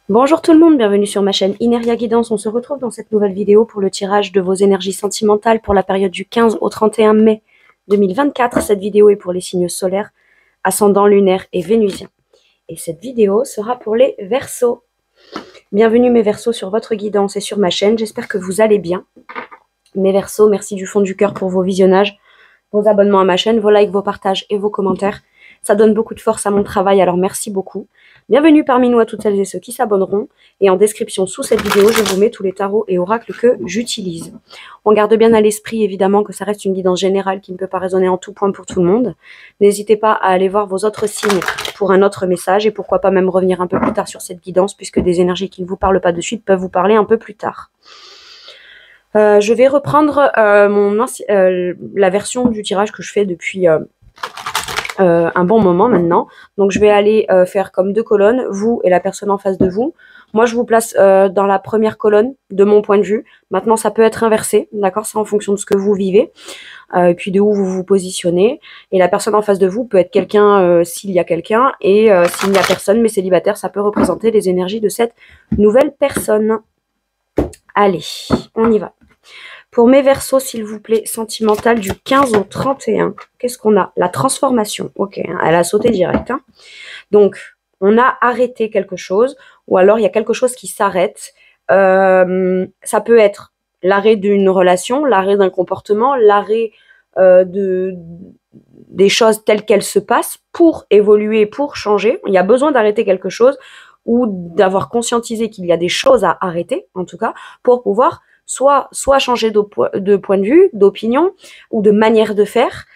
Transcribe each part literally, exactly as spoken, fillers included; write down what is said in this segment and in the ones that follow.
Bonjour tout le monde, bienvenue sur ma chaîne Ineria Guidance. On se retrouve dans cette nouvelle vidéo pour le tirage de vos énergies sentimentales pour la période du quinze au trente et un mai deux mille vingt-quatre. Cette vidéo est pour les signes solaires, ascendant lunaire et vénusien. Et cette vidéo sera pour les Verseaux. Bienvenue mes Verseaux sur votre guidance et sur ma chaîne. J'espère que vous allez bien. Mes Verseaux, merci du fond du cœur pour vos visionnages, vos abonnements à ma chaîne, vos likes, vos partages et vos commentaires. Ça donne beaucoup de force à mon travail, alors merci beaucoup. Bienvenue parmi nous à toutes celles et ceux qui s'abonneront. Et en description sous cette vidéo, je vous mets tous les tarots et oracles que j'utilise. On garde bien à l'esprit, évidemment, que ça reste une guidance générale qui ne peut pas résonner en tout point pour tout le monde. N'hésitez pas à aller voir vos autres signes pour un autre message et pourquoi pas même revenir un peu plus tard sur cette guidance, puisque des énergies qui ne vous parlent pas de suite peuvent vous parler un peu plus tard. Euh, je vais reprendre euh, mon euh, la version du tirage que je fais depuis... Euh, Euh, un bon moment maintenant. Donc je vais aller euh, faire comme deux colonnes, vous et la personne en face de vous. Moi je vous place euh, dans la première colonne de mon point de vue. Maintenant ça peut être inversé, d'accord, c'est en fonction de ce que vous vivez euh, et puis de où vous vous positionnez. Et la personne en face de vous peut être quelqu'un euh, s'il y a quelqu'un, et euh, s'il n'y a personne mais célibataire, ça peut représenter les énergies de cette nouvelle personne. Allez, on y va. Pour mes Verseaux, s'il vous plaît, sentimental du quinze au trente et un, qu'est-ce qu'on a? La transformation. Ok, hein, elle a sauté direct. Hein. Donc, on a arrêté quelque chose, ou alors il y a quelque chose qui s'arrête. Euh, ça peut être l'arrêt d'une relation, l'arrêt d'un comportement, l'arrêt euh, de, des choses telles qu'elles se passent pour évoluer, pour changer. Il y a besoin d'arrêter quelque chose ou d'avoir conscientisé qu'il y a des choses à arrêter, en tout cas, pour pouvoir soit, soit changer de, de point de vue, d'opinion ou de manière de faire,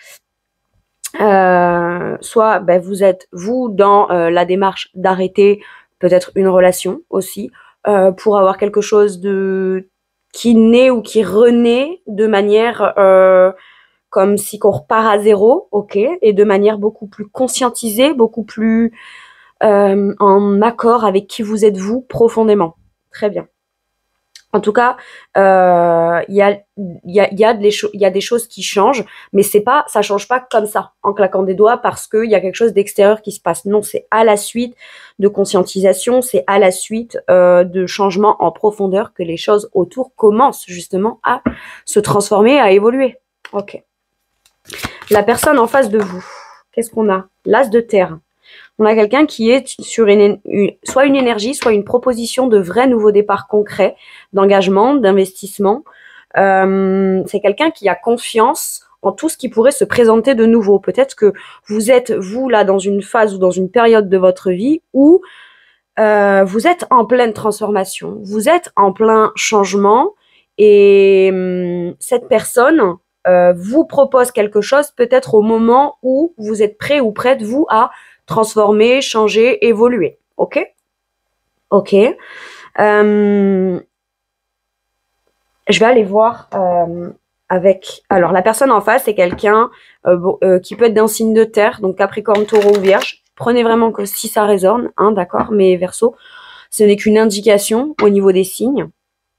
euh, soit ben, vous êtes, vous, dans euh, la démarche d'arrêter peut-être une relation aussi, euh, pour avoir quelque chose de qui naît ou qui renaît de manière euh, comme si qu'on repart à zéro, ok, et de manière beaucoup plus conscientisée, beaucoup plus euh, en accord avec qui vous êtes vous profondément. Très bien. En tout cas, il euh, y, a, y, a, y, a y a des choses qui changent, mais c'est pas, ça change pas comme ça, en claquant des doigts, parce qu'il y a quelque chose d'extérieur qui se passe. Non, c'est à la suite de conscientisation, c'est à la suite euh, de changements en profondeur que les choses autour commencent justement à se transformer, à évoluer. Ok. La personne en face de vous, qu'est-ce qu'on a? L'as de terre. On a quelqu'un qui est sur une, une, soit une énergie, soit une proposition de vrai nouveau départ concret, d'engagement, d'investissement. Euh, c'est quelqu'un qui a confiance en tout ce qui pourrait se présenter de nouveau. Peut-être que vous êtes, vous, là, dans une phase ou dans une période de votre vie où euh, vous êtes en pleine transformation, vous êtes en plein changement, et euh, cette personne euh, vous propose quelque chose peut-être au moment où vous êtes prêt ou prête, vous, à transformer, changer, évoluer. Ok? Ok. Euh, je vais aller voir euh, avec... Alors, la personne en face, c'est quelqu'un euh, euh, qui peut être d'un signe de terre, donc Capricorne, Taureau ou Vierge. Prenez vraiment que si ça résonne, hein, d'accord? Mais Verseau, ce n'est qu'une indication au niveau des signes.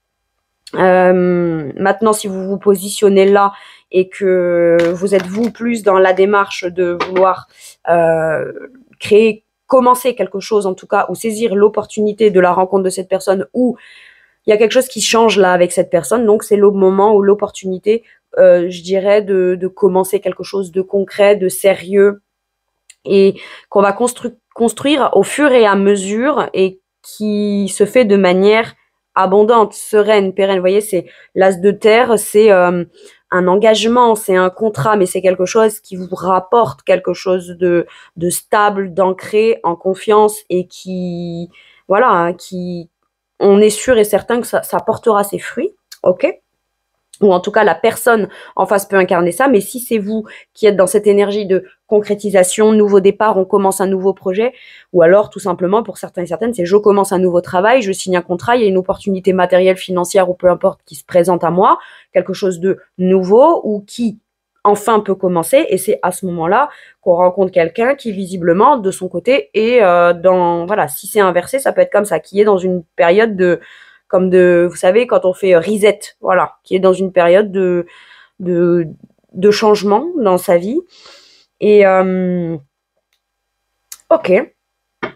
Euh, maintenant, si vous vous positionnez là et que vous êtes vous plus dans la démarche de vouloir euh, créer, commencer quelque chose en tout cas, ou saisir l'opportunité de la rencontre de cette personne, ou il y a quelque chose qui change là avec cette personne, donc c'est le moment ou l'opportunité, euh, je dirais, de, de commencer quelque chose de concret, de sérieux, et qu'on va constru construire au fur et à mesure, et qui se fait de manière abondante, sereine, pérenne. Vous voyez, c'est l'as de terre, c'est euh, un engagement, c'est un contrat, mais c'est quelque chose qui vous rapporte quelque chose de, de stable, d'ancré, en confiance, et qui, voilà, qui, on est sûr et certain que ça, ça portera ses fruits, ok? Ou en tout cas la personne en face peut incarner ça, mais si c'est vous qui êtes dans cette énergie de concrétisation, nouveau départ, on commence un nouveau projet, ou alors tout simplement pour certains et certaines, c'est je commence un nouveau travail, je signe un contrat, il y a une opportunité matérielle, financière ou peu importe qui se présente à moi, quelque chose de nouveau ou qui enfin peut commencer, et c'est à ce moment-là qu'on rencontre quelqu'un qui visiblement de son côté est euh, dans, voilà, si c'est inversé, ça peut être comme ça, qui est dans une période de comme de, vous savez, quand on fait reset, voilà, qui est dans une période de, de, de changement dans sa vie. Et, euh, ok.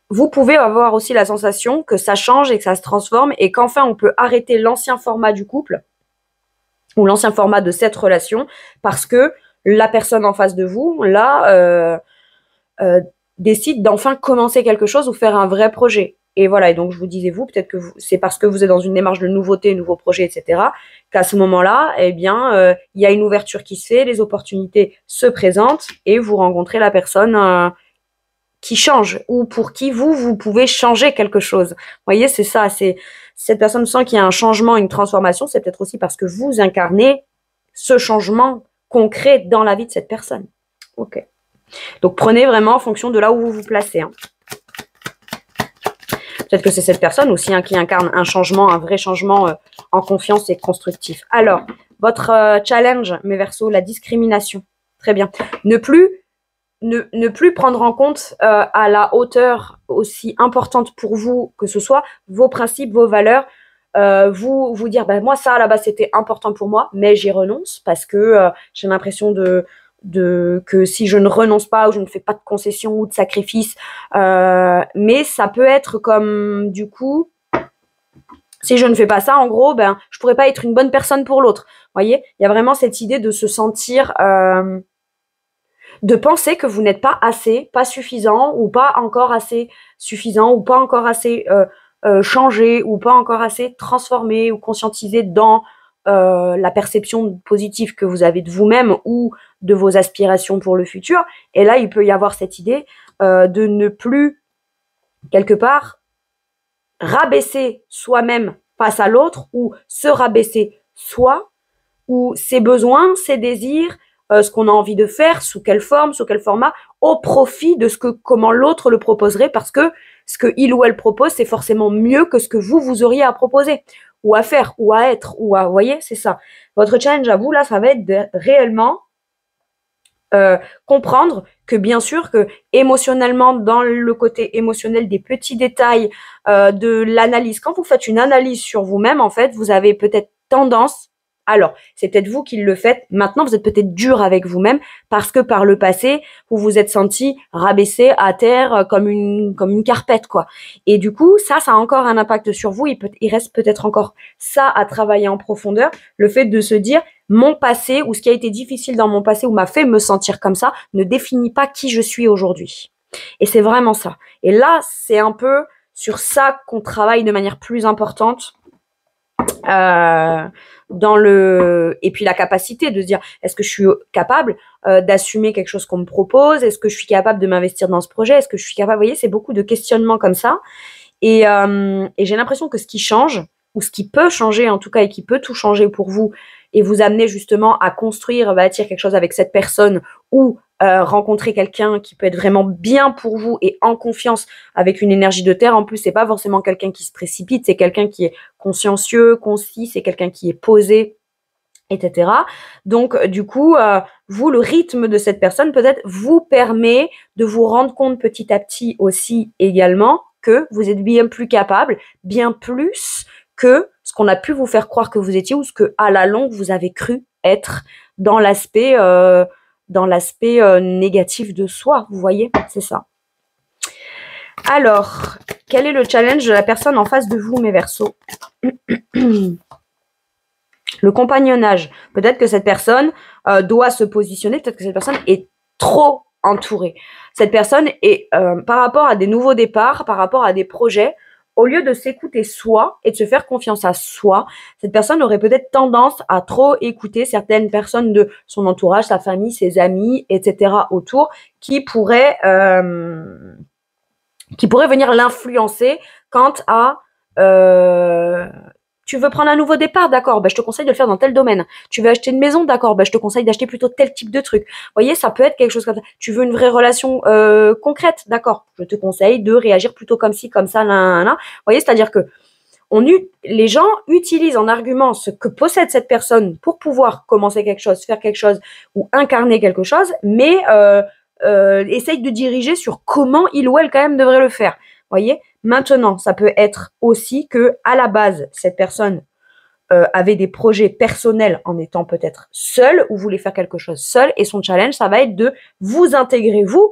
vous pouvez avoir aussi la sensation que ça change et que ça se transforme et qu'enfin on peut arrêter l'ancien format du couple ou l'ancien format de cette relation parce que la personne en face de vous, là, euh, euh, décide d'enfin commencer quelque chose ou faire un vrai projet. Et voilà, et donc je vous disais, vous, peut-être que c'est parce que vous êtes dans une démarche de nouveauté, nouveau projet, et cetera, qu'à ce moment-là, eh bien, euh, il y a une ouverture qui se fait, les opportunités se présentent et vous rencontrez la personne euh, qui change ou pour qui vous, vous pouvez changer quelque chose. Vous voyez, c'est ça, c'est cette personne sent qu'il y a un changement, une transformation, c'est peut-être aussi parce que vous incarnez ce changement concret dans la vie de cette personne. Ok. Donc prenez vraiment en fonction de là où vous vous placez. Hein. Peut-être que c'est cette personne aussi hein, qui incarne un changement, un vrai changement euh, en confiance et constructif. Alors, votre euh, challenge, mes Verseaux, la discrimination. Très bien. Ne plus, ne, ne plus prendre en compte euh, à la hauteur aussi importante pour vous que ce soit vos principes, vos valeurs. Euh, vous vous dire, ben, moi ça à la base c'était important pour moi, mais j'y renonce parce que euh, j'ai l'impression de... de que si je ne renonce pas ou je ne fais pas de concessions ou de sacrifices, euh, mais ça peut être comme du coup, si je ne fais pas ça, en gros, ben je pourrais pas être une bonne personne pour l'autre. Vous voyez, il y a vraiment cette idée de se sentir, euh, de penser que vous n'êtes pas assez, pas suffisant ou pas encore assez suffisant ou pas encore assez euh, euh, changé ou pas encore assez transformé ou conscientisé dans Euh, la perception positive que vous avez de vous-même ou de vos aspirations pour le futur. Et là, il peut y avoir cette idée euh, de ne plus, quelque part, rabaisser soi-même face à l'autre ou se rabaisser soi ou ses besoins, ses désirs, euh, ce qu'on a envie de faire, sous quelle forme, sous quel format, au profit de ce que comment l'autre le proposerait parce que ce que il ou elle propose, c'est forcément mieux que ce que vous, vous auriez à proposer ou à faire, ou à être, ou à, vous voyez, c'est ça. Votre challenge à vous, là, ça va être de réellement euh, comprendre que bien sûr que émotionnellement, dans le côté émotionnel des petits détails euh, de l'analyse, quand vous faites une analyse sur vous-même, en fait, vous avez peut-être tendance, alors, c'est peut-être vous qui le faites, maintenant vous êtes peut-être dur avec vous-même parce que par le passé, vous vous êtes senti rabaissé à terre comme une comme une carpette, quoi. Et du coup, ça, ça a encore un impact sur vous, il, peut, il reste peut-être encore ça à travailler en profondeur, le fait de se dire, mon passé ou ce qui a été difficile dans mon passé ou m'a fait me sentir comme ça ne définit pas qui je suis aujourd'hui. Et c'est vraiment ça. Et là, c'est un peu sur ça qu'on travaille de manière plus importante. Euh, dans le et puis la capacité de se dire est-ce que je suis capable euh, d'assumer quelque chose qu'on me propose, est-ce que je suis capable de m'investir dans ce projet, est-ce que je suis capable, vous voyez, c'est beaucoup de questionnements comme ça et, euh, et j'ai l'impression que ce qui change ou ce qui peut changer en tout cas et qui peut tout changer pour vous et vous amener justement à construire, bâtir quelque chose avec cette personne ou euh, rencontrer quelqu'un qui peut être vraiment bien pour vous et en confiance avec une énergie de terre. En plus, c'est pas forcément quelqu'un qui se précipite, c'est quelqu'un qui est consciencieux, concis, c'est quelqu'un qui est posé, et cetera. Donc, du coup, euh, vous, le rythme de cette personne peut-être vous permet de vous rendre compte petit à petit aussi également que vous êtes bien plus capable, bien plus que ce qu'on a pu vous faire croire que vous étiez ou ce que, à la longue, vous avez cru être dans l'aspect euh, dans l'aspect euh, négatif de soi. Vous voyez, c'est ça. Alors, quel est le challenge de la personne en face de vous, mes Verseaux? Le compagnonnage. Peut-être que cette personne euh, doit se positionner, peut-être que cette personne est trop entourée. Cette personne est, euh, par rapport à des nouveaux départs, par rapport à des projets, au lieu de s'écouter soi et de se faire confiance à soi, cette personne aurait peut-être tendance à trop écouter certaines personnes de son entourage, sa famille, ses amis, et cetera autour, qui pourraient, euh, qui pourraient venir l'influencer quant à... Euh, tu veux prendre un nouveau départ, d'accord, ben, je te conseille de le faire dans tel domaine. Tu veux acheter une maison, d'accord, ben, je te conseille d'acheter plutôt tel type de truc. Vous voyez, ça peut être quelque chose comme ça. Tu veux une vraie relation euh, concrète, d'accord, je te conseille de réagir plutôt comme ci, comme ça, là, là, là. Vous voyez, c'est-à-dire que on, les gens utilisent en argument ce que possède cette personne pour pouvoir commencer quelque chose, faire quelque chose ou incarner quelque chose, mais euh, euh, essayent de diriger sur comment il ou elle quand même devrait le faire. Vous voyez, maintenant, ça peut être aussi que à la base, cette personne euh, avait des projets personnels en étant peut-être seule ou voulait faire quelque chose seule. Et son challenge, ça va être de vous intégrer, vous,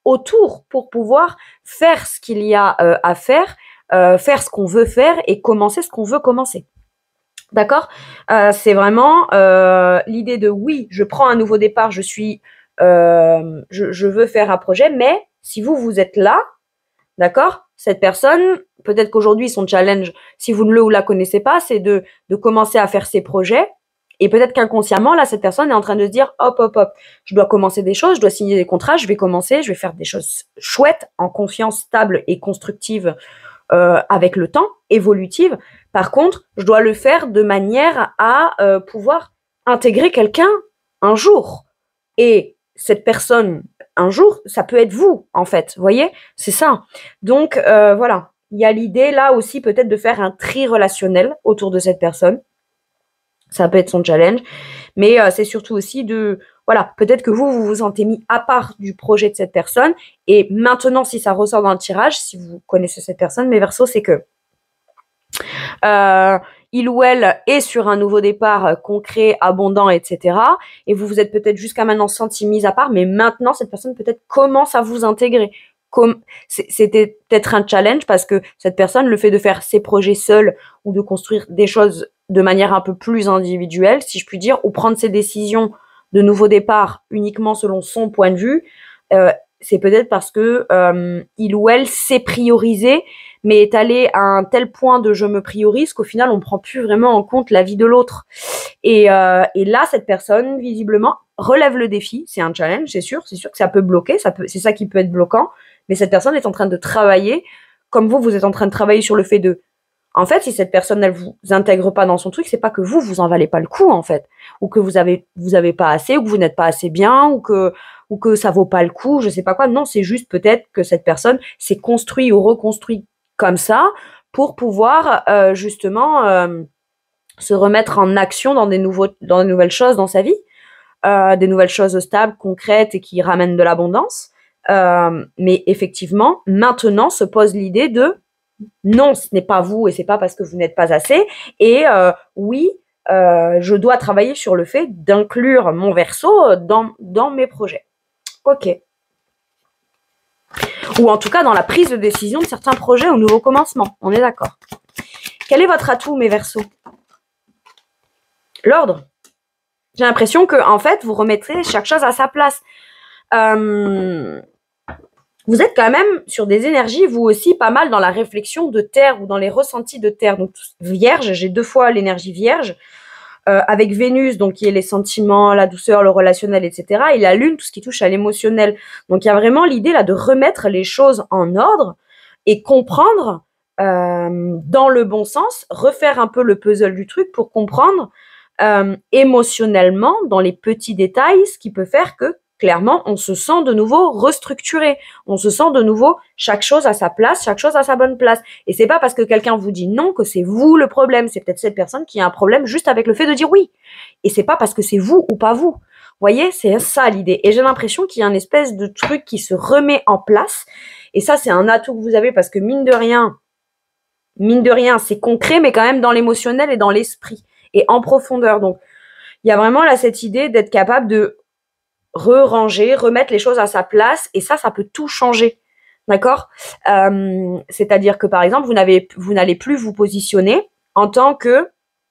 autour pour pouvoir faire ce qu'il y a euh, à faire, euh, faire ce qu'on veut faire et commencer ce qu'on veut commencer. D'accord? euh, C'est vraiment euh, l'idée de oui, je prends un nouveau départ, je suis, euh, je, je veux faire un projet, mais si vous, vous êtes là, d'accord? Cette personne, peut-être qu'aujourd'hui, son challenge, si vous ne le ou la connaissez pas, c'est de, de commencer à faire ses projets. Et peut-être qu'inconsciemment, là, cette personne est en train de se dire, hop, hop, hop, je dois commencer des choses, je dois signer des contrats, je vais commencer, je vais faire des choses chouettes, en confiance, stable et constructive euh, avec le temps, évolutive. Par contre, je dois le faire de manière à euh, pouvoir intégrer quelqu'un un jour. Et cette personne, un jour, ça peut être vous, en fait. Vous voyez? C'est ça. Donc, euh, voilà. Il y a l'idée, là aussi, peut-être de faire un tri relationnel autour de cette personne. Ça peut être son challenge. Mais euh, c'est surtout aussi de... Voilà, peut-être que vous, vous vous sentez mis à part du projet de cette personne. Et maintenant, si ça ressort dans le tirage, si vous connaissez cette personne, mes Verseaux, c'est que... Euh, il ou elle est sur un nouveau départ euh, concret, abondant, et cetera. Et vous vous êtes peut-être jusqu'à maintenant senti mis à part, mais maintenant, cette personne peut-être commence à vous intégrer. Comme c'était peut-être un challenge parce que cette personne, le fait de faire ses projets seule ou de construire des choses de manière un peu plus individuelle, si je puis dire, ou prendre ses décisions de nouveau départ uniquement selon son point de vue, euh, c'est peut-être parce que euh, il ou elle s'est priorisé, mais est allé à un tel point de je me priorise qu'au final, on ne prend plus vraiment en compte la vie de l'autre. Et, euh, et là, cette personne, visiblement, relève le défi. C'est un challenge, c'est sûr. C'est sûr que ça peut bloquer. Ça peut, c'est ça qui peut être bloquant. Mais cette personne est en train de travailler, comme vous, vous êtes en train de travailler sur le fait de... En fait, si cette personne, elle vous intègre pas dans son truc, c'est pas que vous, vous en valez pas le coup, en fait. Ou que vous avez, vous avez pas assez, ou que vous n'êtes pas assez bien, ou que, ou que ça vaut pas le coup, je sais pas quoi. Non, c'est juste peut-être que cette personne s'est construit ou reconstruit comme ça pour pouvoir, euh, justement, euh, se remettre en action dans des nouveaux, dans des nouvelles choses dans sa vie, euh, des nouvelles choses stables, concrètes et qui ramènent de l'abondance. Euh, mais effectivement, maintenant se pose l'idée de non, ce n'est pas vous et c'est pas parce que vous n'êtes pas assez. Et euh, oui, euh, je dois travailler sur le fait d'inclure mon Verseau dans, dans mes projets. Ok. Ou en tout cas dans la prise de décision de certains projets au nouveau commencement. On est d'accord. Quel est votre atout, mes Verseaux? L'ordre. J'ai l'impression que en fait, vous remettrez chaque chose à sa place. Euh, vous êtes quand même sur des énergies, vous aussi, pas mal dans la réflexion de terre ou dans les ressentis de terre. Donc, vierge, j'ai deux fois l'énergie vierge, euh, avec Vénus, donc qui est les sentiments, la douceur, le relationnel, et cetera. Et la Lune, tout ce qui touche à l'émotionnel. Donc, il y a vraiment l'idée là de remettre les choses en ordre et comprendre euh, dans le bon sens, refaire un peu le puzzle du truc pour comprendre euh, émotionnellement, dans les petits détails, ce qui peut faire que clairement, on se sent de nouveau restructuré. On se sent de nouveau chaque chose à sa place, chaque chose à sa bonne place. Et c'est pas parce que quelqu'un vous dit non que c'est vous le problème. C'est peut-être cette personne qui a un problème juste avec le fait de dire oui. Et c'est pas parce que c'est vous ou pas vous. Vous voyez, c'est ça l'idée. Et j'ai l'impression qu'il y a une espèce de truc qui se remet en place. Et ça, c'est un atout que vous avez parce que mine de rien, mine de rien, c'est concret, mais quand même dans l'émotionnel et dans l'esprit. Et en profondeur. Donc, il y a vraiment là cette idée d'être capable de re-ranger, remettre les choses à sa place, et ça, ça peut tout changer, d'accord? euh, C'est-à-dire que, par exemple, vous n'avez, vous n'allez plus vous positionner en tant que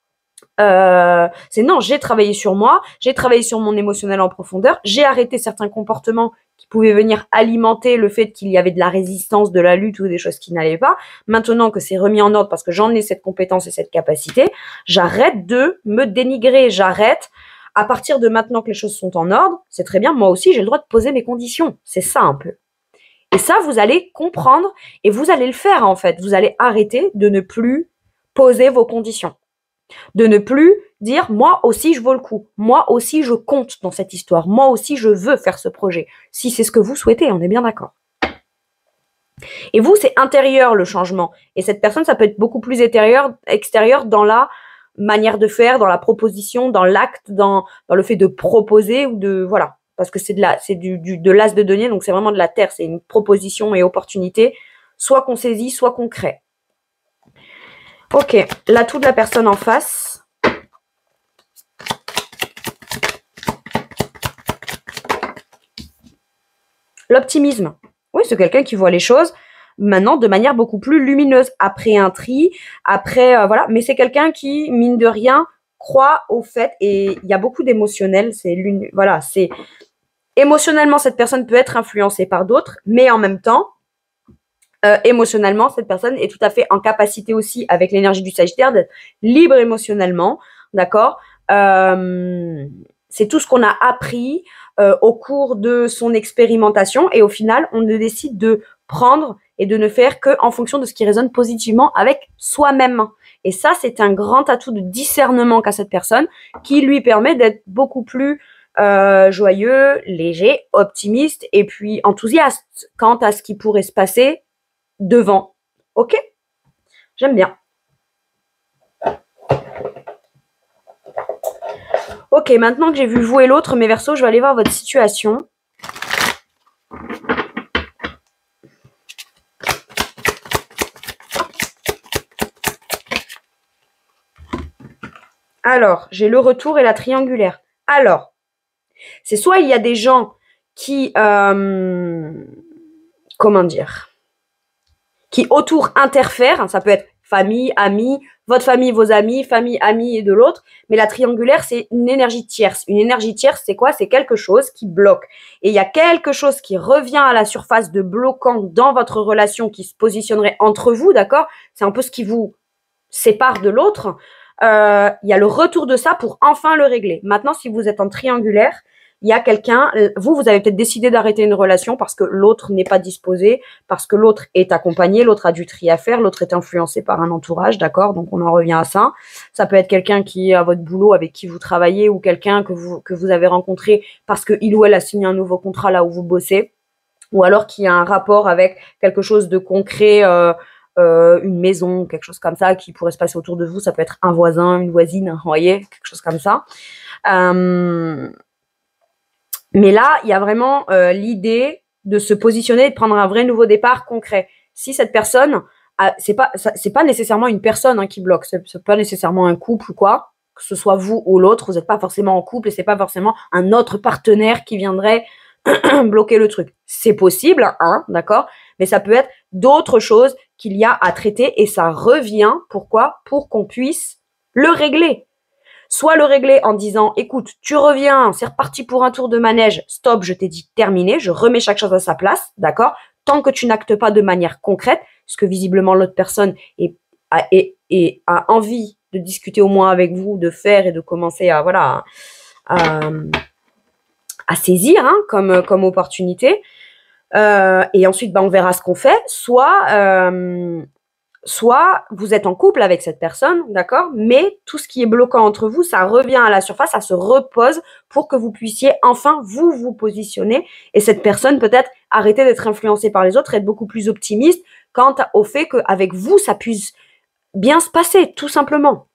euh, c'est non, j'ai travaillé sur moi, j'ai travaillé sur mon émotionnel en profondeur, j'ai arrêté certains comportements qui pouvaient venir alimenter le fait qu'il y avait de la résistance, de la lutte ou des choses qui n'allaient pas. Maintenant que c'est remis en ordre parce que j'en ai cette compétence et cette capacité, j'arrête de me dénigrer, j'arrête. À partir de maintenant que les choses sont en ordre, c'est très bien, moi aussi j'ai le droit de poser mes conditions. C'est ça un peu. Et ça, vous allez comprendre et vous allez le faire en fait. Vous allez arrêter de ne plus poser vos conditions. De ne plus dire, moi aussi je vaux le coup. Moi aussi je compte dans cette histoire. Moi aussi je veux faire ce projet. Si c'est ce que vous souhaitez, on est bien d'accord. Et vous, c'est intérieur le changement. Et cette personne, ça peut être beaucoup plus extérieur, extérieur dans la manière de faire, dans la proposition, dans l'acte, dans, dans le fait de proposer ou de, voilà. Parce que c'est de la, c'est du, du, de l'as de denier, donc c'est vraiment de la terre, c'est une proposition et opportunité, soit qu'on saisit, soit qu'on crée. Ok, l'atout de la personne en face. L'optimisme. Oui, c'est quelqu'un qui voit les choses maintenant de manière beaucoup plus lumineuse, après un tri, après, euh, voilà. Mais c'est quelqu'un qui, mine de rien, croit au fait, et il y a beaucoup d'émotionnel, c'est l'une, voilà, c'est, émotionnellement, cette personne peut être influencée par d'autres, mais en même temps, euh, émotionnellement, cette personne est tout à fait en capacité aussi, avec l'énergie du Sagittaire, d'être libre émotionnellement, d'accord? Euh, c'est tout ce qu'on a appris euh, au cours de son expérimentation, et au final, on ne décide de prendre et de ne faire que en fonction de ce qui résonne positivement avec soi-même. Et ça, c'est un grand atout de discernement qu'a cette personne, qui lui permet d'être beaucoup plus euh, joyeux, léger, optimiste, et puis enthousiaste quant à ce qui pourrait se passer devant. Ok? J'aime bien. Ok, maintenant que j'ai vu vous et l'autre, mes Verseaux, je vais aller voir votre situation. Alors, j'ai le retour et la triangulaire. Alors, c'est soit il y a des gens qui, euh, comment dire, qui autour interfèrent, ça peut être famille, amis, votre famille, vos amis, famille, amis et de l'autre, mais la triangulaire, c'est une énergie tierce. Une énergie tierce, c'est quoi? C'est quelque chose qui bloque. Et il y a quelque chose qui revient à la surface de bloquant dans votre relation, qui se positionnerait entre vous, d'accord? C'est un peu ce qui vous sépare de l'autre. Euh, il y a le retour de ça pour enfin le régler. Maintenant, si vous êtes en triangulaire, il y a quelqu'un, vous, vous avez peut-être décidé d'arrêter une relation parce que l'autre n'est pas disposé, parce que l'autre est accompagné, l'autre a du tri à faire, l'autre est influencé par un entourage, d'accord? Donc, on en revient à ça. Ça peut être quelqu'un qui est à votre boulot, avec qui vous travaillez, ou quelqu'un que vous, que vous avez rencontré parce que il ou elle a signé un nouveau contrat là où vous bossez, ou alors qui a un rapport avec quelque chose de concret, euh, euh, une maison, quelque chose comme ça qui pourrait se passer autour de vous. Ça peut être un voisin, une voisine, vous voyez, quelque chose comme ça. Euh, mais là, il y a vraiment euh, l'idée de se positionner et de prendre un vrai nouveau départ concret. Si cette personne, a, c'est pas, c'est pas nécessairement une personne hein, qui bloque, c'est, c'est pas nécessairement un couple ou quoi, que ce soit vous ou l'autre, vous n'êtes pas forcément en couple et c'est pas forcément un autre partenaire qui viendrait bloquer le truc. C'est possible, hein, d'accord, mais ça peut être d'autres choses qu'il y a à traiter et ça revient. Pourquoi? Pour qu'on puisse le régler. Soit le régler en disant, écoute, tu reviens, c'est reparti pour un tour de manège, stop, je t'ai dit terminé, je remets chaque chose à sa place, d'accord? Tant que tu n'actes pas de manière concrète, parce que visiblement l'autre personne est, a, est, est, a envie de discuter au moins avec vous, de faire et de commencer à, voilà, à, à saisir hein, comme, comme opportunité. Euh, et ensuite, bah, on verra ce qu'on fait. Soit... Euh, Soit vous êtes en couple avec cette personne, d'accord, mais tout ce qui est bloquant entre vous, ça revient à la surface, ça se repose pour que vous puissiez enfin vous vous positionner et cette personne peut-être arrêter d'être influencée par les autres, être beaucoup plus optimiste quant au fait qu'avec vous, ça puisse bien se passer, tout simplement.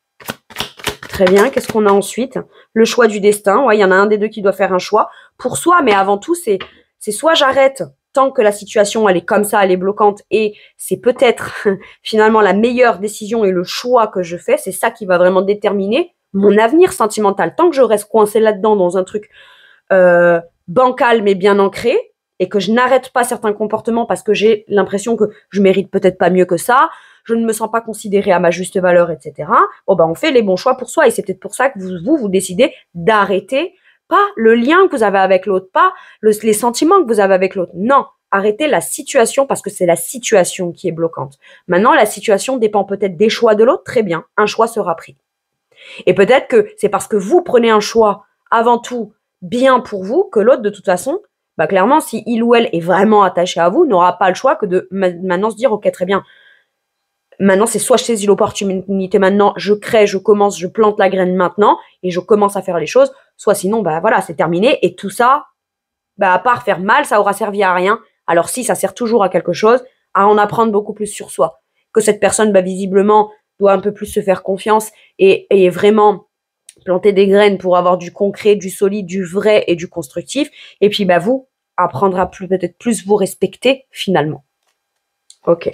Très bien, qu'est-ce qu'on a ensuite? Le choix du destin, ouais, il y en a un des deux qui doit faire un choix pour soi, mais avant tout, c'est, c'est soit j'arrête tant que la situation, elle est comme ça, elle est bloquante et c'est peut-être finalement la meilleure décision et le choix que je fais, c'est ça qui va vraiment déterminer mon avenir sentimental. Tant que je reste coincée là-dedans dans un truc euh, bancal mais bien ancré et que je n'arrête pas certains comportements parce que j'ai l'impression que je mérite peut-être pas mieux que ça, je ne me sens pas considérée à ma juste valeur, et cetera. Bon ben on fait les bons choix pour soi et c'est peut-être pour ça que vous vous, vous décidez d'arrêter pas le lien que vous avez avec l'autre, pas le, les sentiments que vous avez avec l'autre. Non, arrêtez la situation parce que c'est la situation qui est bloquante. Maintenant, la situation dépend peut-être des choix de l'autre. Très bien, un choix sera pris. Et peut-être que c'est parce que vous prenez un choix avant tout bien pour vous que l'autre, de toute façon, bah clairement, si il ou elle est vraiment attaché à vous, n'aura pas le choix que de maintenant se dire, ok, très bien, maintenant, c'est soit je saisis l'opportunité maintenant, je crée, je commence, je plante la graine maintenant et je commence à faire les choses. Soit sinon, bah voilà, c'est terminé. Et tout ça, bah à part faire mal, ça aura servi à rien. Alors si, ça sert toujours à quelque chose, à en apprendre beaucoup plus sur soi. Que cette personne, bah visiblement, doit un peu plus se faire confiance et, et vraiment planter des graines pour avoir du concret, du solide, du vrai et du constructif. Et puis, bah vous, apprendre à plus, peut-être plus vous respecter finalement. Ok.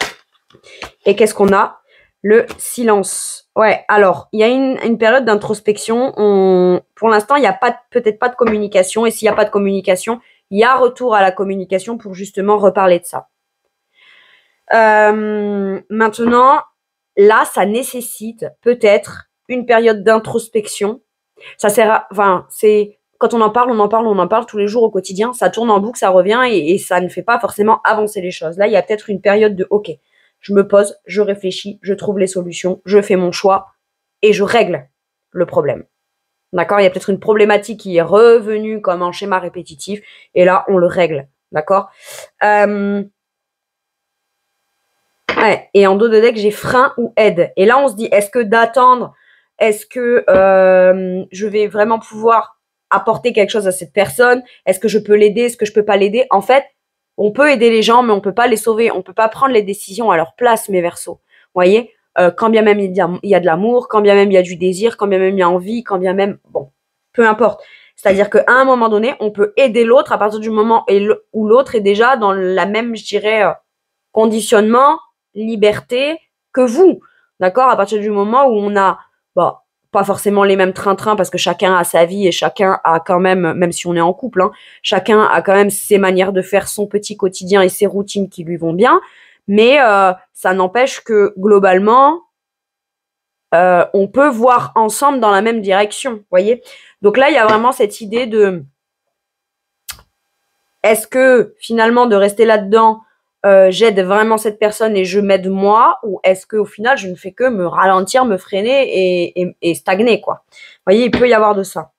Et qu'est-ce qu'on a? Le silence. Ouais, alors, il y a une, une période d'introspection. On, pour l'instant, il n'y a pas, peut-être pas de communication. Et s'il n'y a pas de communication, il y a retour à la communication pour justement reparler de ça. Euh, maintenant, là, ça nécessite peut-être une période d'introspection. Ça sert à, enfin, c'est, quand on en parle, on en parle, on en parle tous les jours au quotidien. Ça tourne en boucle, ça revient et, et ça ne fait pas forcément avancer les choses. Là, il y a peut-être une période de, ok, je me pose, je réfléchis, je trouve les solutions, je fais mon choix et je règle le problème. D'accord? Il y a peut-être une problématique qui est revenue comme un schéma répétitif et là, on le règle. D'accord? euh, ouais. Et en dos de deck, j'ai frein ou aide. Et là, on se dit, est-ce que d'attendre, est-ce que euh, je vais vraiment pouvoir apporter quelque chose à cette personne? Est-ce que je peux l'aider? Est-ce que je peux pas l'aider? En fait, on peut aider les gens, mais on peut pas les sauver. On peut pas prendre les décisions à leur place, mes Verseaux. Vous voyez? Euh, quand bien même il y a, il y a de l'amour, quand bien même il y a du désir, quand bien même il y a envie, quand bien même, bon, peu importe. C'est-à-dire qu'à un moment donné, on peut aider l'autre à partir du moment où l'autre est déjà dans la même, je dirais, conditionnement, liberté que vous. D'accord? À partir du moment où on a, bah, pas forcément les mêmes train-train parce que chacun a sa vie et chacun a quand même, même si on est en couple, hein, chacun a quand même ses manières de faire son petit quotidien et ses routines qui lui vont bien. Mais euh, ça n'empêche que globalement, euh, on peut voir ensemble dans la même direction, voyez. Donc là, il y a vraiment cette idée de est-ce que finalement de rester là-dedans, euh, j'aide vraiment cette personne et je m'aide moi, ou est-ce qu'au final, je ne fais que me ralentir, me freiner et, et, et stagner, quoi. Vous voyez, il peut y avoir de ça.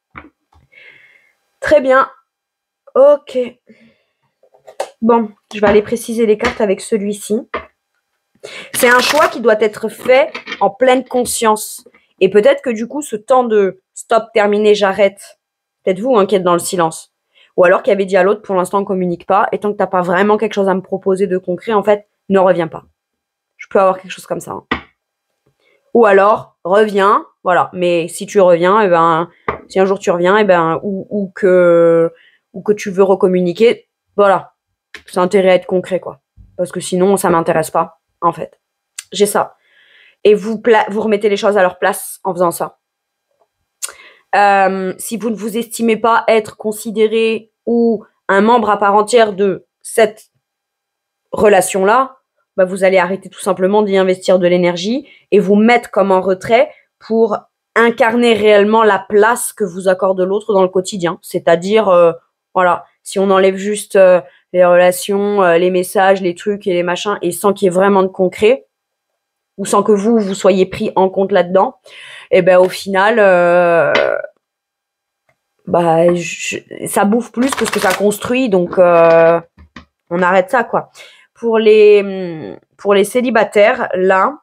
Très bien. Ok. Bon, je vais aller préciser les cartes avec celui-ci. C'est un choix qui doit être fait en pleine conscience. Et peut-être que du coup, ce temps de stop, terminé, j'arrête, peut-être vous hein, qui êtes dans le silence. Ou alors qui avait dit à l'autre, pour l'instant, on ne communique pas. Et tant que tu n'as pas vraiment quelque chose à me proposer de concret, en fait, ne reviens pas. Je peux avoir quelque chose comme ça. Hein. Ou alors, reviens, voilà. Mais si tu reviens, eh ben, si un jour tu reviens, eh ben, ou, ou, que, ou que tu veux recommuniquer, voilà. C'est intérêt à être concret, quoi. Parce que sinon, ça m'intéresse pas. En fait, j'ai ça. Et vous, vous remettez les choses à leur place en faisant ça. Euh, si vous ne vous estimez pas être considéré ou un membre à part entière de cette relation-là, bah vous allez arrêter tout simplement d'y investir de l'énergie et vous mettre comme en retrait pour incarner réellement la place que vous accorde l'autre dans le quotidien. C'est-à-dire, euh, voilà, si on enlève juste... Euh, les relations, euh, les messages, les trucs et les machins, et sans qu'il y ait vraiment de concret, ou sans que vous, vous soyez pris en compte là-dedans, et ben au final, euh, bah, je, ça bouffe plus que ce que ça construit, donc euh, on arrête ça, quoi. Pour les, pour les célibataires, là,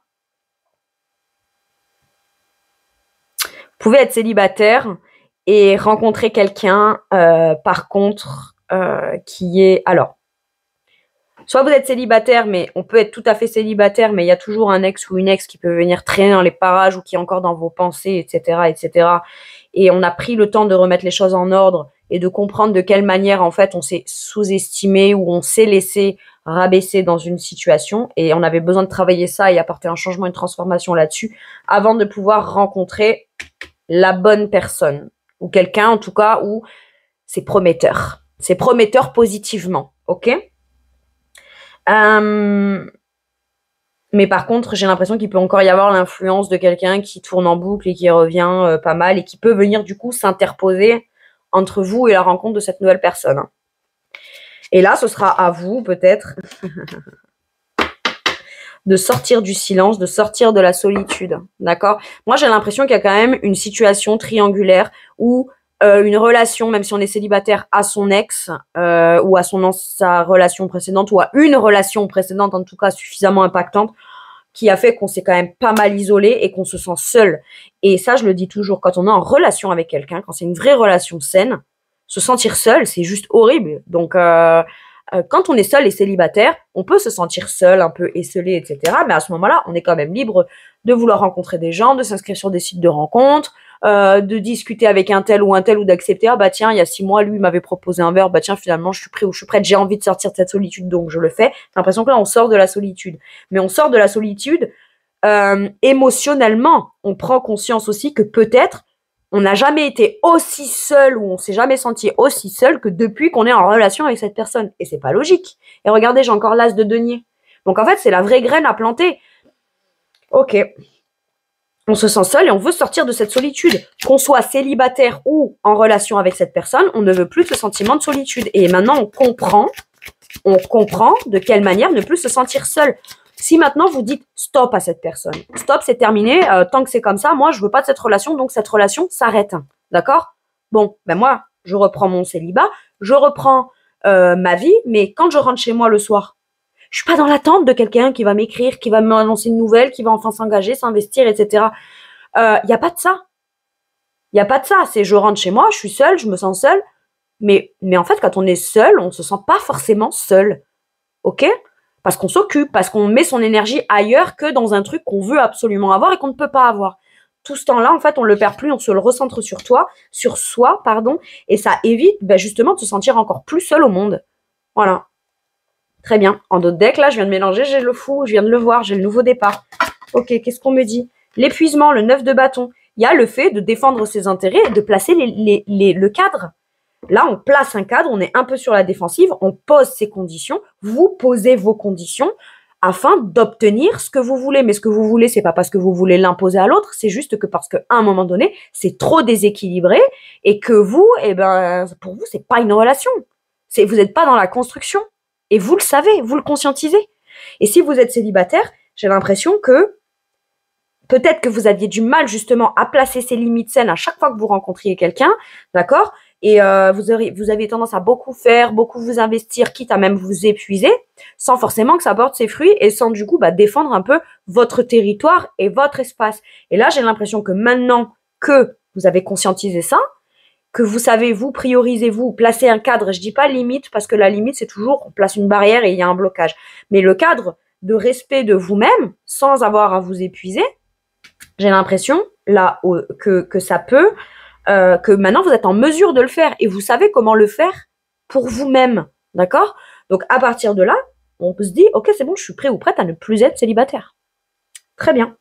vous pouvez être célibataire et rencontrer quelqu'un, euh, par contre, euh, qui est... Alors, soit vous êtes célibataire, mais on peut être tout à fait célibataire, mais il y a toujours un ex ou une ex qui peut venir traîner dans les parages ou qui est encore dans vos pensées, et cetera, et cetera. Et on a pris le temps de remettre les choses en ordre et de comprendre de quelle manière, en fait, on s'est sous-estimé ou on s'est laissé rabaisser dans une situation. Et on avait besoin de travailler ça et apporter un changement, une transformation là-dessus avant de pouvoir rencontrer la bonne personne. Ou quelqu'un, en tout cas, où c'est prometteur. C'est prometteur positivement, ok ? Euh, mais par contre, j'ai l'impression qu'il peut encore y avoir l'influence de quelqu'un qui tourne en boucle et qui revient euh, pas mal et qui peut venir du coup s'interposer entre vous et la rencontre de cette nouvelle personne. Et là, ce sera à vous peut-être de sortir du silence, de sortir de la solitude, d'accord ? Moi, j'ai l'impression qu'il y a quand même une situation triangulaire où Euh, une relation, même si on est célibataire, à son ex euh, ou à son sa relation précédente ou à une relation précédente, en tout cas suffisamment impactante, qui a fait qu'on s'est quand même pas mal isolé et qu'on se sent seul. Et ça, je le dis toujours, quand on est en relation avec quelqu'un, quand c'est une vraie relation saine, se sentir seul, c'est juste horrible. Donc, euh, euh, quand on est seul et célibataire, on peut se sentir seul, un peu esselé, et cetera. Mais à ce moment-là, on est quand même libre de vouloir rencontrer des gens, de s'inscrire sur des sites de rencontres, Euh, de discuter avec un tel ou un tel ou d'accepter, ah bah tiens, il y a six mois, lui, il m'avait proposé un verre, bah tiens, finalement, je suis prêt ou je suis prête, j'ai envie de sortir de cette solitude, donc je le fais. J'ai l'impression que là, on sort de la solitude. Mais on sort de la solitude euh, émotionnellement. On prend conscience aussi que peut-être On n'a jamais été aussi seul ou on s'est jamais senti aussi seul que depuis qu'on est en relation avec cette personne. Et c'est pas logique. Et regardez, j'ai encore l'as de denier. Donc en fait, c'est la vraie graine à planter. Ok. On se sent seul et on veut sortir de cette solitude. Qu'on soit célibataire ou en relation avec cette personne, on ne veut plus ce sentiment de solitude. Et maintenant, on comprend, on comprend de quelle manière ne plus se sentir seul. Si maintenant vous dites stop à cette personne, stop, c'est terminé, euh, tant que c'est comme ça, moi je veux pas de cette relation, donc cette relation s'arrête. D'accord? Bon, ben moi, je reprends mon célibat, je reprends euh, ma vie, mais quand je rentre chez moi le soir, je suis pas dans l'attente de quelqu'un qui va m'écrire, qui va m'annoncer une nouvelle, qui va enfin s'engager, s'investir, et cetera. Il euh, y a pas de ça. Il y a pas de ça. C'est je rentre chez moi, je suis seule, je me sens seule, mais mais en fait quand on est seul, on se sent pas forcément seul, ok? Parce qu'on s'occupe, parce qu'on met son énergie ailleurs que dans un truc qu'on veut absolument avoir et qu'on ne peut pas avoir. Tout ce temps-là, en fait, on le perd plus, on se le recentre sur toi, sur soi, pardon, et ça évite ben, justement de se sentir encore plus seul au monde. Voilà. Très bien. En d'autres decks, là, je viens de mélanger, j'ai le fou, je viens de le voir, j'ai le nouveau départ. Ok, qu'est-ce qu'on me dit? L'épuisement, le neuf de bâton. Il y a le fait de défendre ses intérêts et de placer les, les, les, le cadre. Là, on place un cadre, on est un peu sur la défensive, on pose ses conditions, vous posez vos conditions afin d'obtenir ce que vous voulez. Mais ce que vous voulez, c'est pas parce que vous voulez l'imposer à l'autre, c'est juste que parce qu'à un moment donné, c'est trop déséquilibré et que vous, eh ben, pour vous, c'est pas une relation. C'est, vous n'êtes pas dans la construction. Et vous le savez, vous le conscientisez. Et si vous êtes célibataire, j'ai l'impression que peut-être que vous aviez du mal justement à placer ces limites saines à chaque fois que vous rencontriez quelqu'un, d'accord? Et euh, vous, aurez, vous avez tendance à beaucoup faire, beaucoup vous investir, quitte à même vous épuiser, sans forcément que ça porte ses fruits et sans du coup bah, défendre un peu votre territoire et votre espace. Et là, j'ai l'impression que maintenant que vous avez conscientisé ça, que vous savez, vous priorisez-vous, placez un cadre, je dis pas limite, parce que la limite, c'est toujours, on place une barrière et il y a un blocage. Mais le cadre de respect de vous-même, sans avoir à vous épuiser, j'ai l'impression là que, que ça peut... Euh, que maintenant vous êtes en mesure de le faire et vous savez comment le faire pour vous-même, d'accord? Donc à partir de là, on peut se dire, ok, c'est bon, je suis prêt ou prête à ne plus être célibataire. Très bien.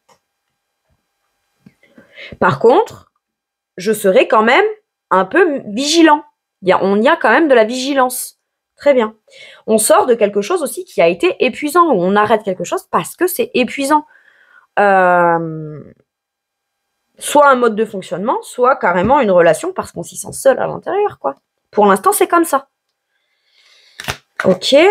Par contre, je serai quand même un peu vigilant. Il y a, on y a quand même de la vigilance. Très bien. On sort de quelque chose aussi qui a été épuisant, ou on arrête quelque chose parce que c'est épuisant. Euh... Soit un mode de fonctionnement, soit carrément une relation parce qu'on s'y sent seul à l'intérieur, quoi. Pour l'instant, c'est comme ça. Ok.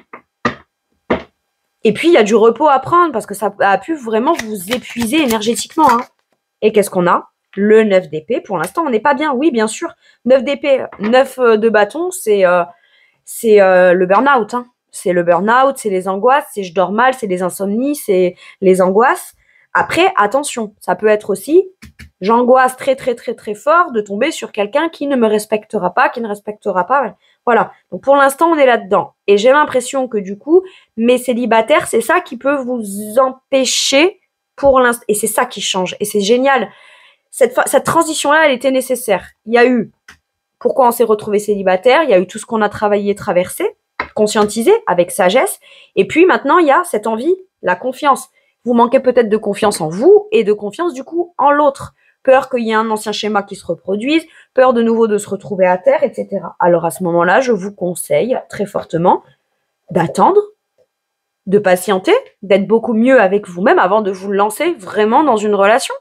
Et puis, il y a du repos à prendre parce que ça a pu vraiment vous épuiser énergétiquement. Hein. Et qu'est-ce qu'on a? Le neuf d'épée. Pour l'instant, on n'est pas bien. Oui, bien sûr. neuf d'épée, neuf de bâton, c'est euh, c'est euh, le burn-out. Hein. C'est le burn-out, c'est les angoisses, c'est je dors mal, c'est les insomnies, c'est les angoisses. Après, attention, ça peut être aussi, j'angoisse très, très, très, très fort de tomber sur quelqu'un qui ne me respectera pas, qui ne respectera pas. Voilà. Donc, pour l'instant, on est là-dedans. Et j'ai l'impression que, du coup, mes célibataires, c'est ça qui peut vous empêcher pour l'instant. Et c'est ça qui change. Et c'est génial. Cette, cette transition-là, elle était nécessaire. Il y a eu pourquoi on s'est retrouvé célibataire. Il y a eu tout ce qu'on a travaillé, traversé, conscientisé, avec sagesse. Et puis, maintenant, il y a cette envie, la confiance. Vous manquez peut-être de confiance en vous et de confiance du coup en l'autre. Peur qu'il y ait un ancien schéma qui se reproduise, peur de nouveau de se retrouver à terre, et cetera. Alors à ce moment-là, je vous conseille très fortement d'attendre, de patienter, d'être beaucoup mieux avec vous-même avant de vous lancer vraiment dans une relation.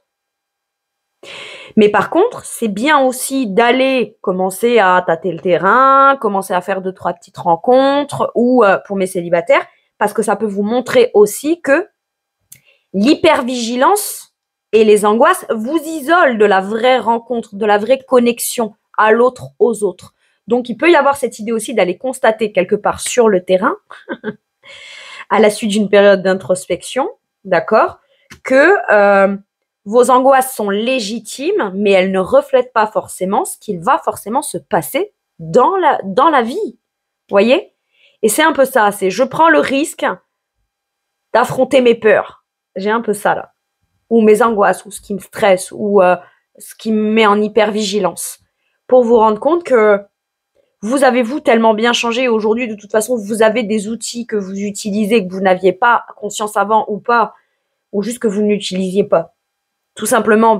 Mais par contre, c'est bien aussi d'aller commencer à tâter le terrain, commencer à faire deux, trois petites rencontres ou euh, pour mes célibataires, parce que ça peut vous montrer aussi que l'hypervigilance et les angoisses vous isolent de la vraie rencontre, de la vraie connexion à l'autre, aux autres. Donc, il peut y avoir cette idée aussi d'aller constater quelque part sur le terrain, à la suite d'une période d'introspection, d'accord, que euh, vos angoisses sont légitimes, mais elles ne reflètent pas forcément ce qu'il va forcément se passer dans la, dans la vie. Voyez? Et c'est un peu ça, c'est je prends le risque d'affronter mes peurs. J'ai un peu ça là. Ou mes angoisses, ou ce qui me stresse, ou euh, ce qui me met en hypervigilance. Pour vous rendre compte que vous avez vous tellement bien changé aujourd'hui, de toute façon, vous avez des outils que vous utilisez, que vous n'aviez pas conscience avant ou pas, ou juste que vous n'utilisiez pas. Tout simplement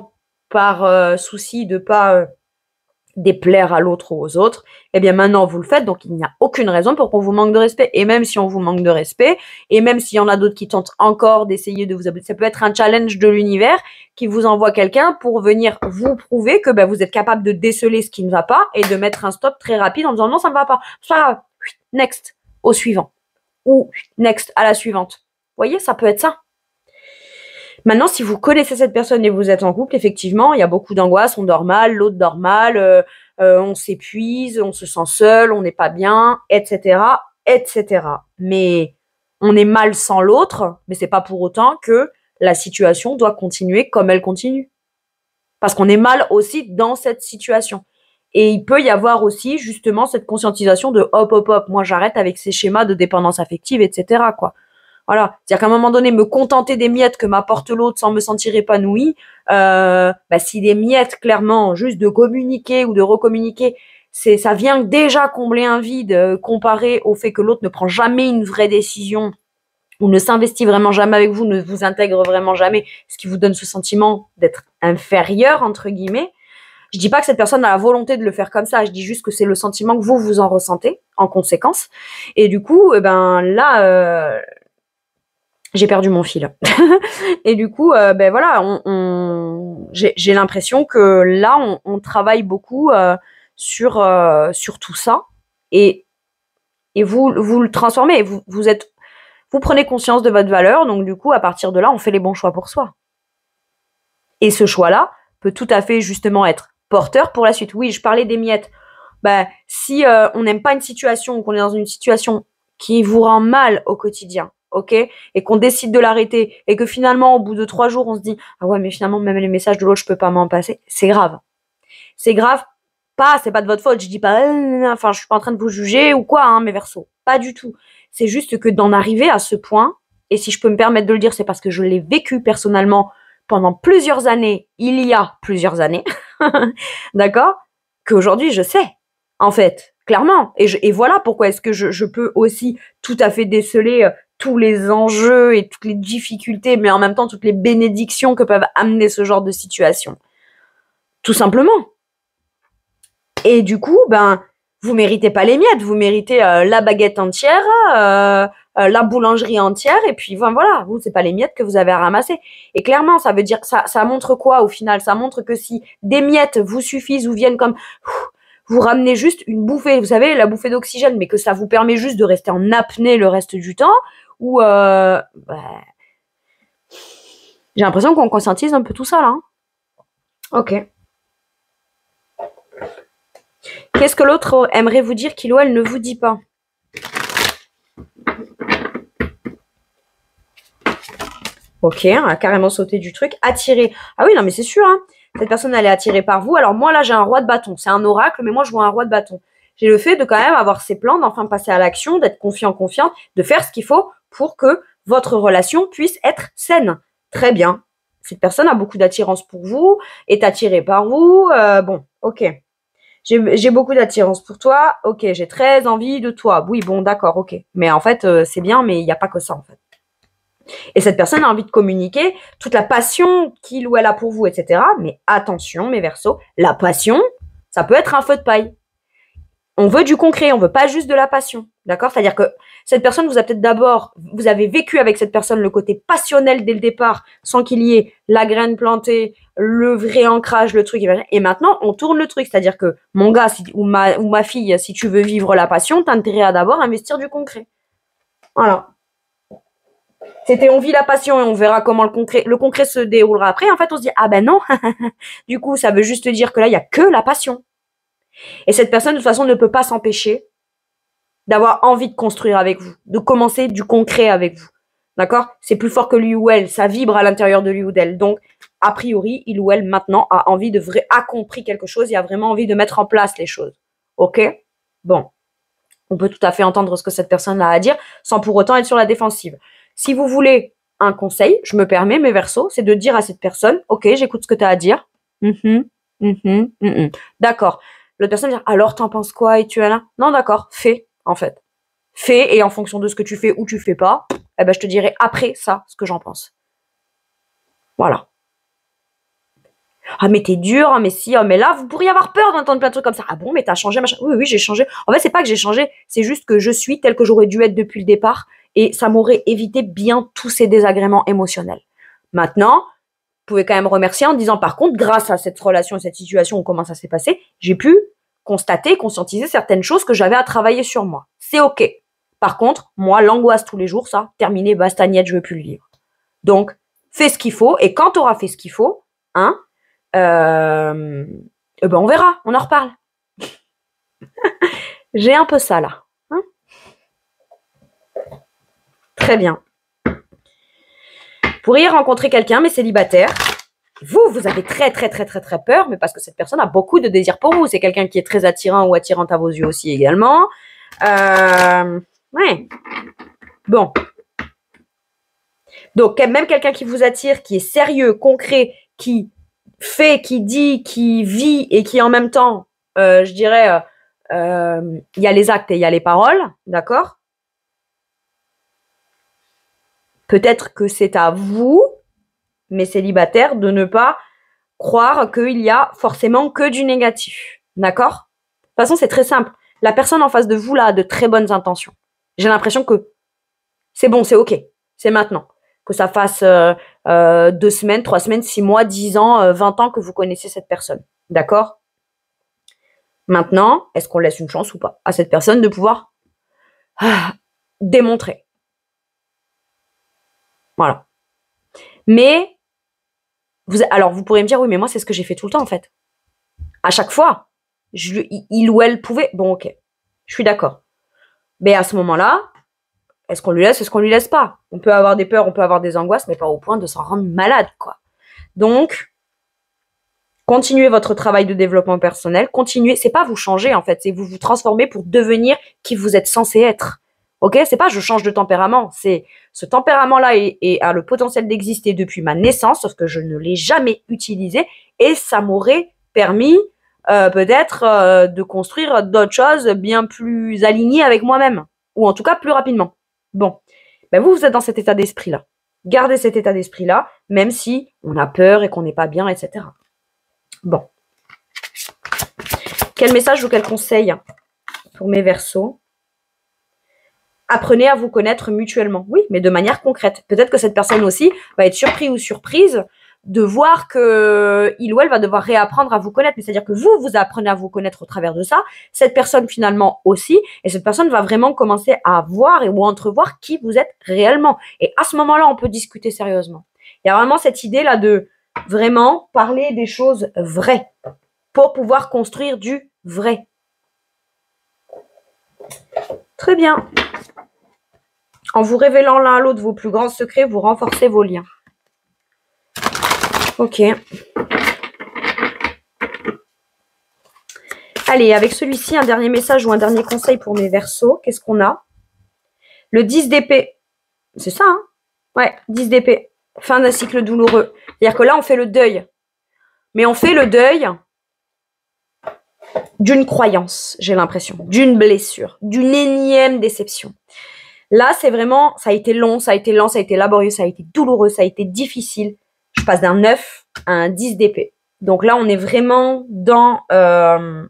par euh, souci de pas euh, déplaire à l'autre ou aux autres, eh bien maintenant vous le faites, donc il n'y a aucune raison pour qu'on vous manque de respect. Et même si on vous manque de respect, et même s'il y en a d'autres qui tentent encore d'essayer de vous aboutir, ça peut être un challenge de l'univers qui vous envoie quelqu'un pour venir vous prouver que ben, vous êtes capable de déceler ce qui ne va pas et de mettre un stop très rapide en disant non, ça ne va pas, c'est pas grave, next, au suivant, ou next, à la suivante. Vous voyez, ça peut être ça. Maintenant, si vous connaissez cette personne et vous êtes en couple, effectivement, il y a beaucoup d'angoisse, on dort mal, l'autre dort mal, euh, euh, on s'épuise, on se sent seul, on n'est pas bien, et cetera, et cetera. Mais on est mal sans l'autre, mais c'est pas pour autant que la situation doit continuer comme elle continue. Parce qu'on est mal aussi dans cette situation. Et il peut y avoir aussi justement cette conscientisation de hop, hop, hop, moi j'arrête avec ces schémas de dépendance affective, et cetera, quoi. Voilà, c'est-à-dire qu'à un moment donné, me contenter des miettes que m'apporte l'autre sans me sentir épanouie, euh, bah, si des miettes, clairement, juste de communiquer ou de recommuniquer, c'est, ça vient déjà combler un vide euh, comparé au fait que l'autre ne prend jamais une vraie décision ou ne s'investit vraiment jamais avec vous, ne vous intègre vraiment jamais, ce qui vous donne ce sentiment d'être inférieur, entre guillemets. Je dis pas que cette personne a la volonté de le faire comme ça, je dis juste que c'est le sentiment que vous, vous en ressentez, en conséquence. Et du coup, eh ben là... Euh, j'ai perdu mon fil. Et du coup, euh, ben voilà, on, on, j'ai, j'ai l'impression que là, on, on travaille beaucoup euh, sur euh, sur tout ça, et et vous vous le transformez. Vous vous êtes, vous prenez conscience de votre valeur, donc du coup, à partir de là, on fait les bons choix pour soi. Et ce choix-là peut tout à fait justement être porteur pour la suite. Oui, je parlais des miettes. Ben si euh, on n'aime pas une situation ou qu'on est dans une situation qui vous rend mal au quotidien, ok, et qu'on décide de l'arrêter, et que finalement, au bout de trois jours, on se dit « Ah ouais, mais finalement, même les messages de l'autre, je peux pas m'en passer », c'est grave. C'est grave, pas, c'est pas de votre faute, je dis pas euh, « Enfin, je suis pas en train de vous juger ou quoi, hein, mes versos », pas du tout. C'est juste que d'en arriver à ce point, et si je peux me permettre de le dire, c'est parce que je l'ai vécu personnellement pendant plusieurs années, il y a plusieurs années, d'accord, qu'aujourd'hui, je sais, en fait, clairement. Et, je, et voilà pourquoi est-ce que je, je peux aussi tout à fait déceler euh, tous les enjeux et toutes les difficultés, mais en même temps toutes les bénédictions que peuvent amener ce genre de situation. Tout simplement. Et du coup, ben, vous méritez pas les miettes, vous méritez euh, la baguette entière, euh, euh, la boulangerie entière, et puis ben, voilà, vous, c'est pas les miettes que vous avez à ramasser. Et clairement, ça veut dire, ça, ça montre quoi au final? Ça montre que si des miettes vous suffisent ou viennent comme... Ouf, vous ramenez juste une bouffée, vous savez, la bouffée d'oxygène, mais que ça vous permet juste de rester en apnée le reste du temps, ou euh, bah, j'ai l'impression qu'on conscientise un peu tout ça là. Hein. Ok. Qu'est-ce que l'autre aimerait vous dire qu'il ou elle ne vous dit pas? Ok, on a carrément sauté du truc. Attirer. Ah oui, non, mais c'est sûr, hein. Cette personne, elle est attirée par vous. Alors moi, là, j'ai un roi de bâton. C'est un oracle, mais moi, je vois un roi de bâton. J'ai le fait de quand même avoir ses plans, d'enfin passer à l'action, d'être confiant, confiante, de faire ce qu'il faut pour que votre relation puisse être saine. Très bien. Cette personne a beaucoup d'attirance pour vous, est attirée par vous. Euh, bon, ok. J'ai, j'ai beaucoup d'attirance pour toi. Ok, j'ai très envie de toi. Oui, bon, d'accord, ok. Mais en fait, euh, c'est bien, mais il n'y a pas que ça, en fait. Et cette personne a envie de communiquer toute la passion qu'il ou elle a pour vous, et cetera. Mais attention, mes Verseaux, la passion, ça peut être un feu de paille. On veut du concret, on veut pas juste de la passion, d'accord? C'est-à-dire que cette personne vous a peut-être d'abord, vous avez vécu avec cette personne le côté passionnel dès le départ, sans qu'il y ait la graine plantée, le vrai ancrage, le truc, et maintenant on tourne le truc, c'est-à-dire que mon gars si, ou, ma, ou ma fille, si tu veux vivre la passion, t'as intérêt à d'abord investir du concret. Voilà. C'était on vit la passion et on verra comment le concret, le concret se déroulera après. En fait, on se dit, ah ben non, du coup, ça veut juste dire que là, il n'y a que la passion. Et cette personne, de toute façon, ne peut pas s'empêcher d'avoir envie de construire avec vous, de commencer du concret avec vous. D'accord? C'est plus fort que lui ou elle, ça vibre à l'intérieur de lui ou d'elle. Donc, a priori, il ou elle, maintenant, a envie de vrai, a compris quelque chose et a vraiment envie de mettre en place les choses. Ok? Bon. On peut tout à fait entendre ce que cette personne a à dire sans pour autant être sur la défensive. Si vous voulez un conseil, je me permets, mes Verseaux, c'est de dire à cette personne, ok, j'écoute ce que tu as à dire. Mm-hmm, mm-hmm, mm-hmm. D'accord. L'autre personne dit, alors t'en penses quoi et tu es là? Non, d'accord, fais, en fait. Fais, et en fonction de ce que tu fais ou tu fais pas, eh ben, je te dirai après ça ce que j'en pense. Voilà. Ah, mais t'es dur, ah, mais si, ah, mais là, vous pourriez avoir peur d'entendre plein de trucs comme ça. Ah bon, mais t'as changé, machin. Oui, oui, j'ai changé. En fait, c'est pas que j'ai changé, c'est juste que je suis telle que j'aurais dû être depuis le départ et ça m'aurait évité bien tous ces désagréments émotionnels. Maintenant, vous pouvez quand même remercier en disant, par contre, grâce à cette relation, cette situation ou comment ça s'est passé, j'ai pu constater, conscientiser certaines choses que j'avais à travailler sur moi. C'est OK. Par contre, moi, l'angoisse tous les jours, ça, terminé, basta, niet, je veux plus le vivre. Donc, fais ce qu'il faut et quand tu auras fait ce qu'il faut, hein, Euh, eh ben on verra, on en reparle. J'ai un peu ça là. Hein, très bien. Vous pourriez rencontrer quelqu'un, mais célibataire. Vous, vous avez très très très très très peur, mais parce que cette personne a beaucoup de désir pour vous. C'est quelqu'un qui est très attirant ou attirante à vos yeux aussi également. Euh, ouais. Bon. Donc, même quelqu'un qui vous attire, qui est sérieux, concret, qui fait, qui dit, qui vit et qui en même temps, euh, je dirais, il euh, euh, y a les actes et il y a les paroles, d'accord? Peut-être que c'est à vous, mes célibataires, de ne pas croire qu'il y a forcément que du négatif, d'accord? De toute façon, c'est très simple. La personne en face de vous là a de très bonnes intentions. J'ai l'impression que c'est bon, c'est OK, c'est maintenant. Que ça fasse euh, euh, deux semaines, trois semaines, six mois, dix ans, euh, vingt ans que vous connaissez cette personne. D'accord? Maintenant, est-ce qu'on laisse une chance ou pas à cette personne de pouvoir ah, démontrer? Voilà. Mais, vous, alors vous pourriez me dire, oui, mais moi, c'est ce que j'ai fait tout le temps, en fait. À chaque fois, je, il ou elle pouvait. Bon, OK, je suis d'accord. Mais à ce moment-là, est-ce qu'on lui laisse, est-ce qu'on lui laisse pas? On peut avoir des peurs, on peut avoir des angoisses, mais pas au point de s'en rendre malade, quoi. Donc, continuez votre travail de développement personnel, continuez, c'est pas vous changer en fait, c'est vous vous transformer pour devenir qui vous êtes censé être. OK? C'est pas je change de tempérament, c'est ce tempérament-là est, est, a le potentiel d'exister depuis ma naissance, sauf que je ne l'ai jamais utilisé et ça m'aurait permis euh, peut-être euh, de construire d'autres choses bien plus alignées avec moi-même, ou en tout cas plus rapidement. Bon, ben vous, vous êtes dans cet état d'esprit-là. Gardez cet état d'esprit-là, même si on a peur et qu'on n'est pas bien, et cetera. Bon. Quel message ou quel conseil pour mes Verseaux? Apprenez à vous connaître mutuellement. Oui, mais de manière concrète. Peut-être que cette personne aussi va être surpris ou surprise de voir que il ou elle va devoir réapprendre à vous connaître. Mais c'est-à-dire que vous, vous apprenez à vous connaître au travers de ça. Cette personne finalement aussi. Et cette personne va vraiment commencer à voir et ou entrevoir qui vous êtes réellement. Et à ce moment-là, on peut discuter sérieusement. Il y a vraiment cette idée-là de vraiment parler des choses vraies pour pouvoir construire du vrai. Très bien. En vous révélant l'un à l'autre vos plus grands secrets, vous renforcez vos liens. Ok. Allez, avec celui-ci, un dernier message ou un dernier conseil pour mes Verseaux. Qu'est-ce qu'on a? Le dix d'épée. C'est ça, hein? Ouais, dix d'épée. Fin d'un cycle douloureux. C'est-à-dire que là, on fait le deuil. Mais on fait le deuil d'une croyance, j'ai l'impression, d'une blessure, d'une énième déception. Là, c'est vraiment, ça a été long, ça a été lent, ça a été laborieux, ça a été douloureux, ça a été difficile. Je passe d'un neuf à un dix d'épée. Donc là, on est vraiment dans euh,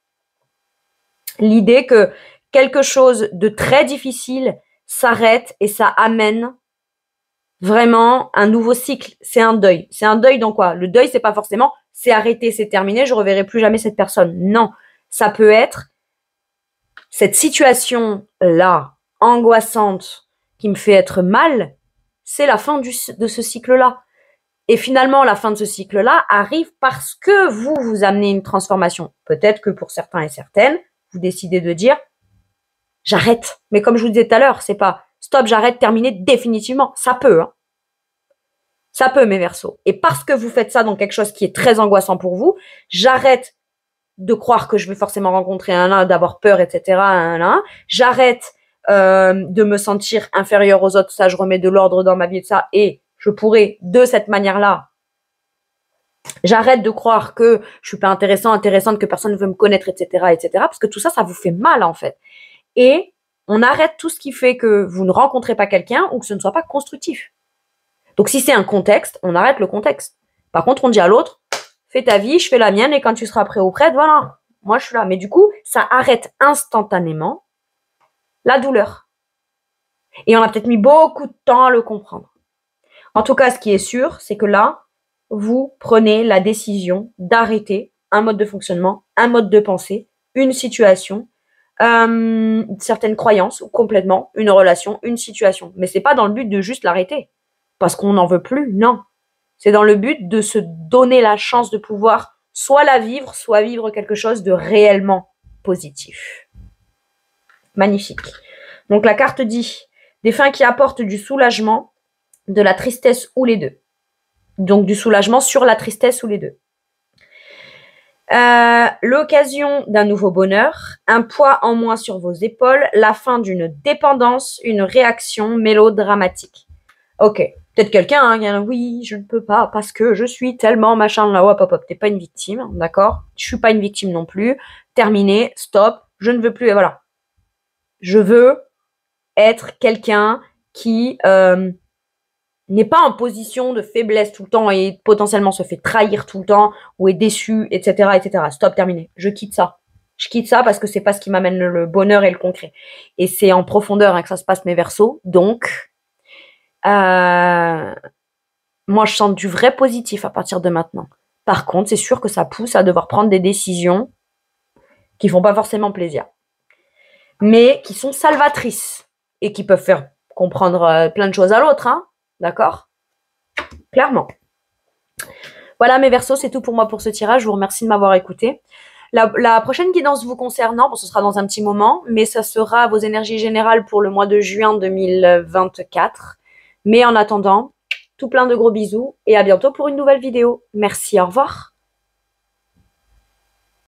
l'idée que quelque chose de très difficile s'arrête et ça amène vraiment un nouveau cycle. C'est un deuil. C'est un deuil dans quoi? Le deuil, c'est pas forcément c'est arrêté, c'est terminé, je reverrai plus jamais cette personne. Non, ça peut être cette situation-là, angoissante, qui me fait être mal, c'est la fin du, de ce cycle-là. Et finalement, la fin de ce cycle-là arrive parce que vous, vous amenez une transformation. Peut-être que pour certains et certaines, vous décidez de dire « j'arrête ». Mais comme je vous disais tout à l'heure, c'est pas « stop, j'arrête, terminé définitivement ». Ça peut, hein. Ça peut, mes Verseaux. Et parce que vous faites ça dans quelque chose qui est très angoissant pour vous, j'arrête de croire que je vais forcément rencontrer un là, d'avoir peur, et cetera. Un là. J'arrête euh, de me sentir inférieure aux autres. Ça, je remets de l'ordre dans ma vie de ça. Et je pourrais, de cette manière-là, j'arrête de croire que je suis pas intéressant, intéressante, que personne ne veut me connaître, et cetera, et cetera. Parce que tout ça, ça vous fait mal, en fait. Et on arrête tout ce qui fait que vous ne rencontrez pas quelqu'un ou que ce ne soit pas constructif. Donc, si c'est un contexte, on arrête le contexte. Par contre, on dit à l'autre, fais ta vie, je fais la mienne, et quand tu seras prêt ou prête, voilà, moi je suis là. Mais du coup, ça arrête instantanément la douleur. Et on a peut-être mis beaucoup de temps à le comprendre. En tout cas, ce qui est sûr, c'est que là, vous prenez la décision d'arrêter un mode de fonctionnement, un mode de pensée, une situation, euh, certaines croyances, ou complètement une relation, une situation. Mais c'est pas dans le but de juste l'arrêter, parce qu'on n'en veut plus, non. C'est dans le but de se donner la chance de pouvoir soit la vivre, soit vivre quelque chose de réellement positif. Magnifique. Donc la carte dit des fins qui apportent du soulagement, de la tristesse ou les deux. Donc du soulagement sur la tristesse ou les deux. Euh, l'occasion d'un nouveau bonheur, un poids en moins sur vos épaules, la fin d'une dépendance, une réaction mélodramatique. Ok, peut-être quelqu'un, hein, oui, je ne peux pas parce que je suis tellement machin là, hop, hop, hop, t'es pas une victime, d'accord? Je suis pas une victime non plus. Terminé, stop, je ne veux plus, et voilà. Je veux être quelqu'un qui euh, n'est pas en position de faiblesse tout le temps et potentiellement se fait trahir tout le temps ou est déçu, et cetera, et cetera. Stop, terminé. Je quitte ça. Je quitte ça parce que c'est pas ce qui m'amène le bonheur et le concret. Et c'est en profondeur hein, que ça se passe mes versos. Donc, euh, moi, je sens du vrai positif à partir de maintenant. Par contre, c'est sûr que ça pousse à devoir prendre des décisions qui font pas forcément plaisir, mais qui sont salvatrices et qui peuvent faire comprendre euh, plein de choses à l'autre, hein. D'accord? Clairement. Voilà mes Verseaux, c'est tout pour moi pour ce tirage. Je vous remercie de m'avoir écouté. La, la prochaine guidance vous concernant, bon, ce sera dans un petit moment, mais ça sera vos énergies générales pour le mois de juin deux mille vingt-quatre. Mais en attendant, tout plein de gros bisous et à bientôt pour une nouvelle vidéo. Merci, au revoir.